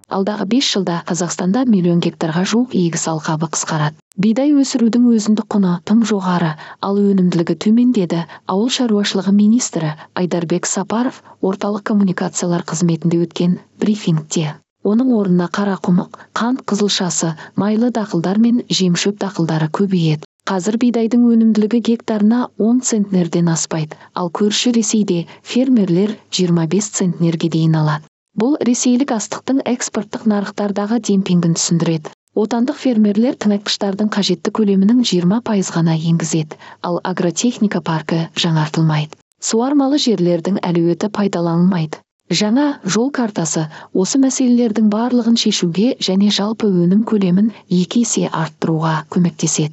Алдағы 5 жылда Қазақстанда миллион гектарға жуық егіс алқабы қысқарады. Бидай өсірудің өзіндік құны тым жоғары, ал өнімділігі төмен деді ауыл шаруашылығы министрі Айдарбек Сапаров орталық коммуникациялар қызметінде өткен брифингте. Оның орнына қарақұмық, қант қызылшасы, майлы дақылдар мен жемшөп дақылдары көбейеді. Қазір бидайдың өнімділігі гектарына 10 центнерден аспайды, ал көрші Ресейде фермерлер 25 центнерге дейін алады. Бұл ресейлік астықтың экспорттық нарықтардағы демпингін түсіндіреді. Отандық фермерлер тыңайтқыштардың қажетті көлемінің 20% ғана енгізеді, ал агротехника паркі жаңартылмайды. Суармалы жерлердің әлеуеті пайдаланылмайды. Жаңа жол картасы осы мәселелердің барлығын шешуге және жалпы өнім көлемін 2 есе арттыруға көмектеседі.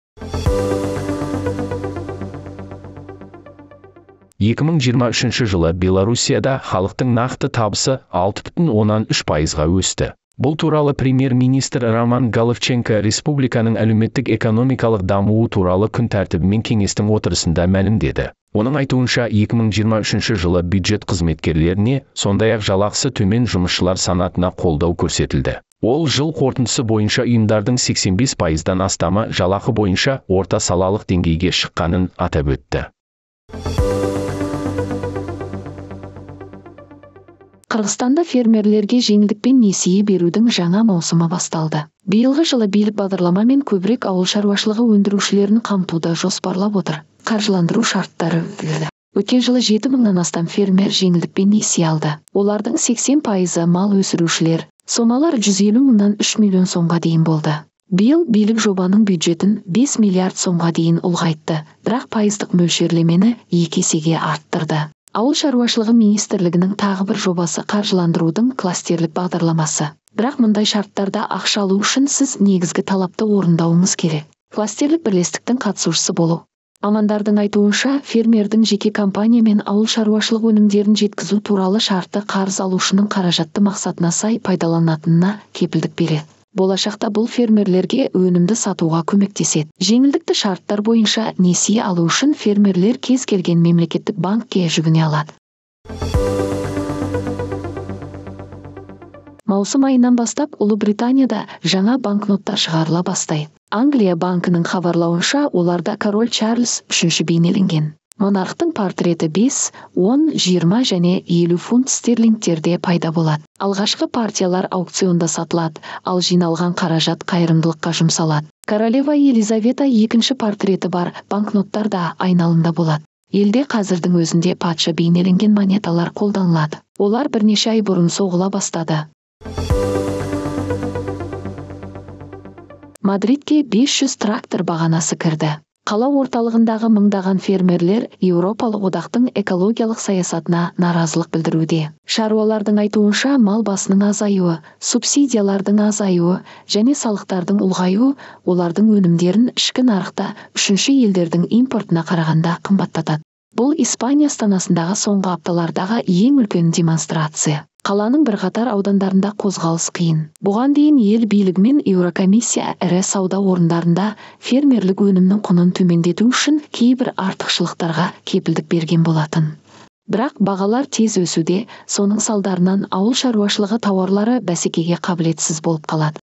2023 жылы Белоруссияда халықтың нақты табысы 6,3%-ға өсті. Бұл туралы премьер-министр Роман Головченко республиканың әлеуметтік-экономикалық дамуы туралы күн тәртібімен кеңестің отырысында мәлімдеді. Оның айтуынша 2023 жылы бюджет қызметкерлеріне, сондай-ақ жалақысы төмен жұмысшылар санатына қолдау көрсетілді. Ол жыл қорытындысы бойынша ұйымдардың 85%-дан астамы жалақы бойынша орта салалық деңгейге шыққанын атап өтті. Қырғызстанда фермерлерге жеңілдікпен несие берудің жаңа маусымы басталды. Биылғы жылы билік бағдарламамен көбірек ауыл шаруашылығы өндірушілерін қамтуды жоспарлап отыр. Қаржыландыру шарттары өзгерді. Өткен жылы 7 мыңнан астам фермер жеңілдікпен несие алды. Олардың 80%-ы мал өсірушілер. Сомалар 150 мыңнан 3 миллион сомға дейін болды. Биыл билік жобаның бюджетін 5 миллиард сомға дейін ұлғайтты, бірақ пайыздық мөлшерлемені 2 есеге арттырды. Ауыл шаруашылығы министрлігінің тағы бір жобасы қаржыландырудың кластерлік бағдарламасы. Бірақ мұндай шарттарда ақша алу үшін сіз негізгі талапты орындауыңыз керек. Кластерлік бірлестіктің қатысушысы болу. Мамандардың айтуынша, фермердің жеке компания мен ауыл шаруашылық өнімдерін жеткізу туралы шарты қарыз алушының қаражатты мақсатына сай пайдаланатынына кепілдік береді. Болашақта бұл фермерлерге өнімді сатуға көмектеседі. Жеңілдікті шарттар бойынша несие алу үшін фермерлер кез келген мемлекеттік банкке жүгіне алады. Маусым айынан бастап Ұлыбританияда жаңа банкноттар шығарыла бастайды. Англия банкінің хабарлауынша, оларда король Чарльз III бейнеленген. Монархтың портреті 5, 10, 20 және 50 фунт стерлингтерде пайда болады. Алғашқы партиялар аукционда сатылады, ал жиналған қаражат қайырымдылыққа жұмсалады. Королева Елизавета II портреті бар банкноттар да айналымда болады. Елде қазірдің өзінде патша бейнеленген монеталар қолданылады. Олар бірнеше ай бұрын соғыла бастады. Мадридке 500 трактор бағанасы кірді. Қала орталығындағы мыңдаған фермерлер Еуропалық одақтың экологиялық саясатына наразылық білдіруде. Шаруалардың айтуынша, мал басының азаюы, субсидиялардың азаюы және салықтардың ұлғаюы олардың өнімдерін ішкі нарықта үшінші елдердің импортына қарағанда қымбаттатады. Бұл Испания астанасындағы соңғы апталардағы ең үлкен демонстрация. Қаланың бірқатар аудандарында қозғалыс қиын. Бұған дейін ел билігі мен Еурокомиссия ірі сауда орындарында фермерлік өнімнің құнын төмендету үшін кейбір артықшылықтарға кепілдік берген болатын. Бірақ бағалар тез өсуде, соның салдарынан ауыл шаруашылығы тауарлары бәсекеге қабілетсіз болып қалады.